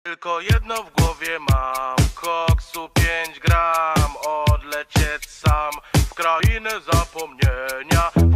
Tylko jedno w głowie mam, koksu 5 gram, odlecieć sam w krainę zapomnienia.